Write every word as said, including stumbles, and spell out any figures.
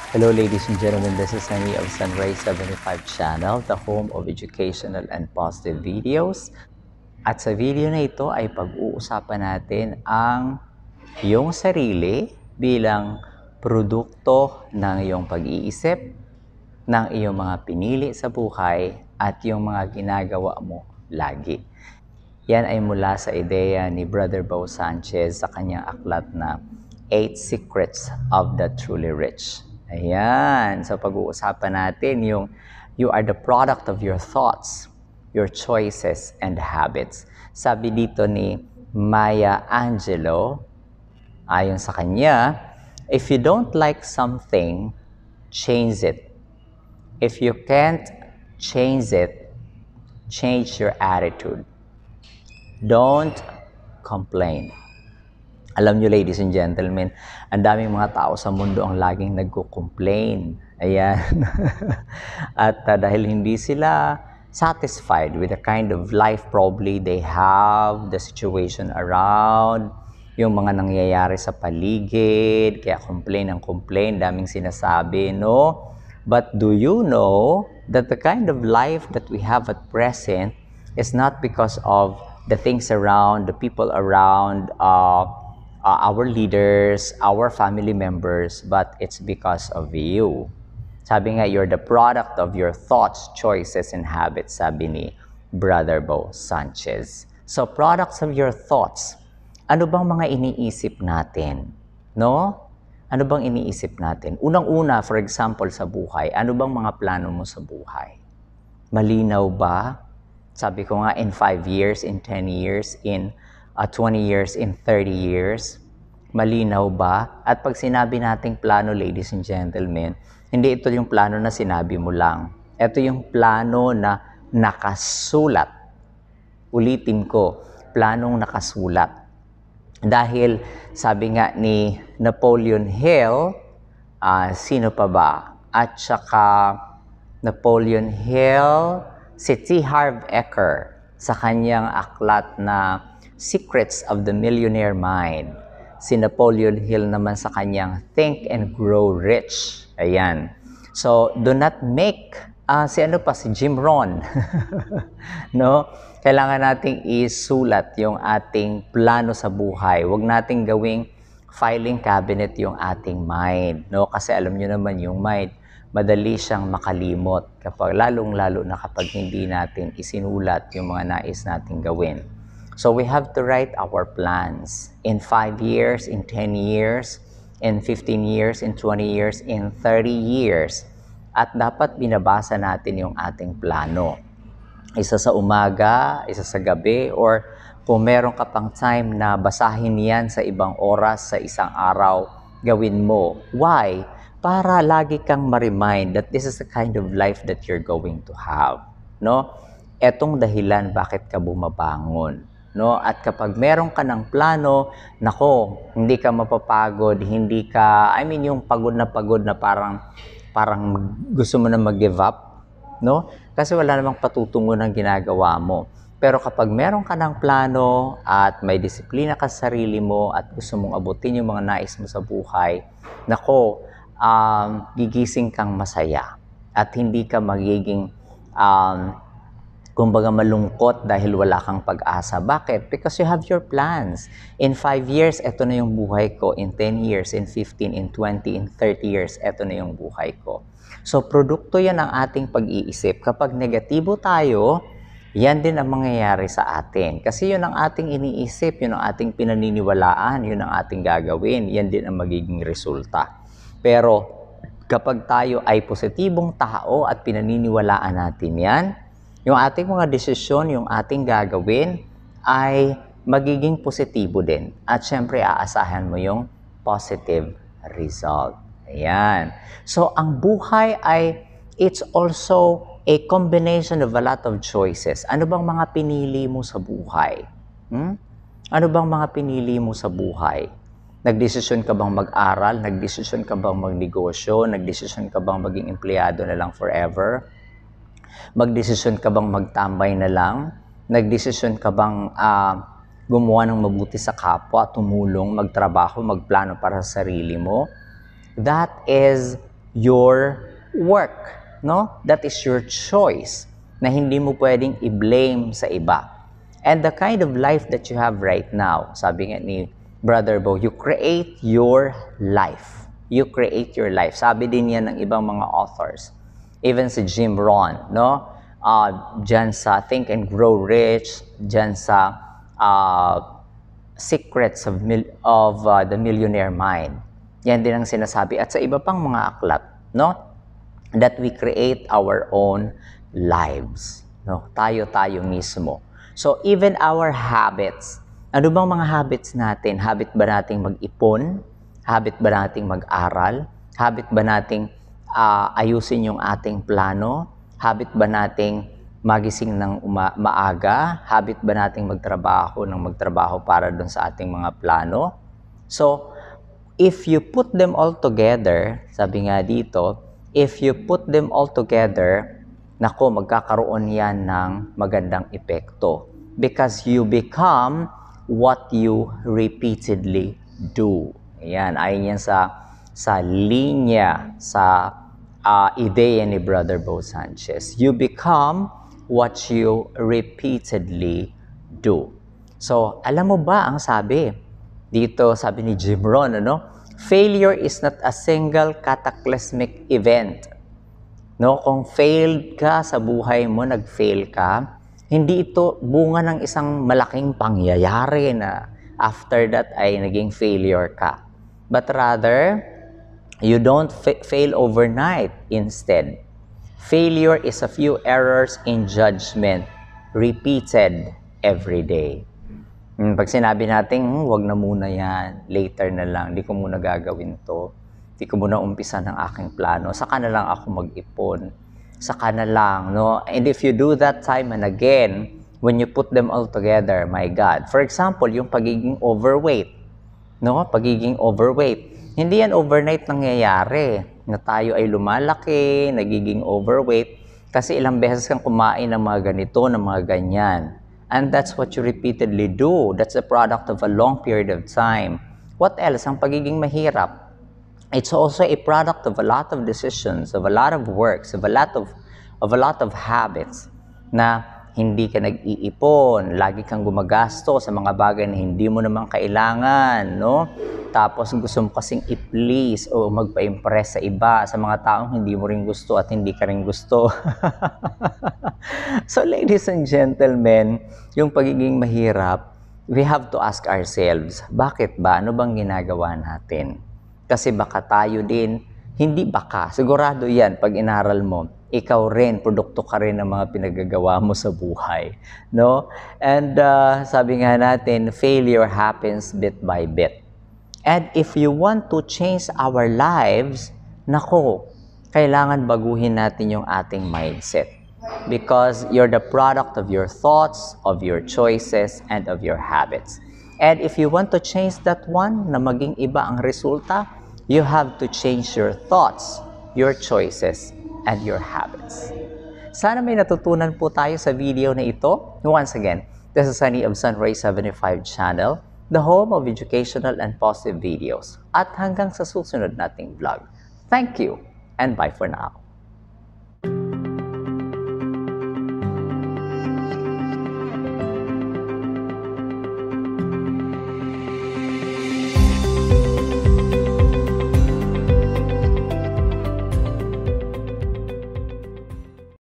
Hello ladies and gentlemen, this is Sunny of Sunrise seventy-five Channel, the home of educational and positive videos. At sa video na ito ay pag-uusapan natin ang iyong sarili bilang produkto ng iyong pag-iisip, ng iyong mga pinili sa buhay at yung mga ginagawa mo lagi. Yan ay mula sa ideya ni Brother Bo Sanchez sa kanyang aklat na Eight Secrets of the Truly Rich. Ayan. So pag-uusapan natin yung you are the product of your thoughts, your choices, and habits. Sabi dito ni Maya Angelou, ayon sa kanya, if you don't like something, change it. If you can't change it, change your attitude. Don't complain. Alam nyo, ladies and gentlemen, ang daming mga tao sa mundo ang laging nagko-complain. Ayan. At uh, dahil hindi sila satisfied with the kind of life probably they have, the situation around, yung mga nangyayari sa paligid, kaya complain ang complain, daming sinasabi, no? But do you know that the kind of life that we have at present is not because of the things around, the people around, uh, uh, our leaders, our family members, but it's because of you. Sabi nga, you're the product of your thoughts, choices, and habits, sabi ni Brother Bo Sanchez. So, products of your thoughts. Ano bang mga iniisip natin? No? Ano bang iniisip natin? Unang-una, for example, sa buhay, ano bang mga plano mo sa buhay? Malinaw ba? Sabi ko nga, in five years, in ten years, in uh, twenty years, in thirty years, malinaw ba? At pag sinabi nating plano, ladies and gentlemen, hindi ito yung plano na sinabi mo lang. Ito yung plano na nakasulat. Ulitin ko, planong nakasulat. Dahil sabi nga ni Napoleon Hill, uh, sino pa ba? At saka Napoleon Hill, si T. Harv Eker sa kanyang aklat na Secrets of the Millionaire Mind. Si Napoleon Hill naman sa kanyang Think and Grow Rich. Ayan. So, do not make, uh, si ano pa, si Jim Rohn. No? Kailangan nating isulat yung ating plano sa buhay. Huwag nating gawing filing cabinet yung ating mind. No? Kasi alam nyo naman yung mind, madali siyang makalimot kapag lalong-lalo na kapag hindi natin isinulat yung mga nais nating gawin. So we have to write our plans in five years, in ten years, in fifteen years, in twenty years, in thirty years. At dapat binabasa natin yung ating plano. Isa sa umaga, isa sa gabi, or kung meron ka pang time na basahin yan sa ibang oras, sa isang araw, gawin mo. Why? Para lagi kang ma-remind that this is the kind of life that you're going to have. No? Etong dahilan bakit ka bumabangon. No? At kapag meron ka ng plano, nako, hindi ka mapapagod, hindi ka, I mean yung pagod na pagod na parang, parang gusto mo na mag-give up. No? Kasi wala namang patutungo ng ginagawa mo. Pero kapag meron ka ng plano at may disiplina ka sa sarili mo at gusto mong abutin yung mga nais mo sa buhay, nako, um, gigising kang masaya at hindi ka magiging um, kumbaga malungkot dahil wala kang pag-asa. Bakit? Because you have your plans. In five years, eto na yung buhay ko. In ten years, in fifteen, in twenty, in thirty years, eto na yung buhay ko. So, produkto yan ang ating pag-iisip. Kapag negatibo tayo, yan din ang mangyayari sa atin. Kasi yun ang ating iniisip, yun ang ating pinaniniwalaan, yun ang ating gagawin, yan din ang magiging resulta. Pero kapag tayo ay positibong tao at pinaniniwalaan natin yan, yung ating mga desisyon, yung ating gagawin ay magiging positibo din. At syempre, aasahan mo yung positive result. Ayan. So, ang buhay ay, it's also a combination of a lot of choices. Ano bang mga pinili mo sa buhay? Hmm? Ano bang mga pinili mo sa buhay? Nagdesisyon ka bang mag-aral? Nagdesisyon ka bang magnegosyo? Nagdesisyon ka bang maging empleyado na lang forever? Magdesisyon ka bang magtambay na lang? Nagdesisyon ka bang uh, gumawa ng mabuti sa kapwa, tumulong, magtrabaho, magplano para sa sarili mo? That is your work, no? That is your choice na hindi mo pwedeng i-blame sa iba. And the kind of life that you have right now, sabi nga ni Brother Bo, you create your life. You create your life. Sabi din yan ng ibang mga authors. Even si Jim Rohn, no? Uh, dyan sa Think and Grow Rich, dyan sa uh, Secrets of, Mil- of uh, the Millionaire Mind. Yan din ang sinasabi. At sa iba pang mga aklat, no? That we create our own lives. No? Tayo-tayo mismo. So, even our habits, ano bang mga habits natin? Habit ba nating mag-ipon? Habit ba nating mag-aral? Habit ba nating uh, ayusin yung ating plano? Habit ba nating magising ng uma- maaga? Habit ba nating magtrabaho ng magtrabaho para dun sa ating mga plano? So, if you put them all together, sabi nga dito, if you put them all together, nako, magkakaroon yan ng magandang epekto. Because you become what you repeatedly do. Ayan, ayon yan sa, sa linya, sa uh, ideya ni Brother Bo Sanchez. You become what you repeatedly do. So, alam mo ba ang sabi? Dito, sabi ni Jim Rohn, ano? Failure is not a single cataclysmic event. No, kung failed ka sa buhay mo, nag-fail ka, hindi ito bunga ng isang malaking pangyayari na after that ay naging failure ka. But rather, you don't fa- fail overnight. Instead, failure is a few errors in judgment repeated every day. Hmm, pag sinabi natin, hmm, wag na muna yan, later na lang, di ko muna gagawin to, di ko muna umpisa ng aking plano, saka na lang ako mag-ipon, saka na lang, no? And if you do that time and again, when you put them all together, my God, for example, yung pagiging overweight, no? Pagiging overweight, hindi yan overnight nangyayari, na tayo ay lumalaki, nagiging overweight, kasi ilang beses kang kumain ng mga ganito, ng mga ganyan. And that's what you repeatedly do. That's the product of a long period of time. What else? Ang pagiging mahirap. It's also a product of a lot of decisions, of a lot of works, of a lot of, of a lot of habits na hindi ka nag-iipon, lagi kang gumagasto sa mga bagay na hindi mo naman kailangan, no? Tapos gusto mo kasing i-please o magpa-impress sa iba, sa mga taong hindi mo rin gusto at hindi ka rin gusto. So ladies and gentlemen, yung pagiging mahirap, we have to ask ourselves, bakit ba? Ano bang ginagawa natin? Kasi baka tayo din, hindi baka, sigurado yan pag inaral mo, ikaw rin, produkto ka rin ng mga pinagagawa mo sa buhay. No? And uh, sabi nga natin, failure happens bit by bit. And if you want to change our lives, nako, kailangan baguhin natin yung ating mindset. Because you're the product of your thoughts, of your choices, and of your habits. And if you want to change that one, na maging iba ang resulta, you have to change your thoughts, your choices, and your habits. Sana may natutunan po tayo sa video na ito. Once again, this is Sunny of Sunray seventy-five Channel, the home of educational and positive videos. At hanggang sa susunod nating vlog. Thank you, and bye for now.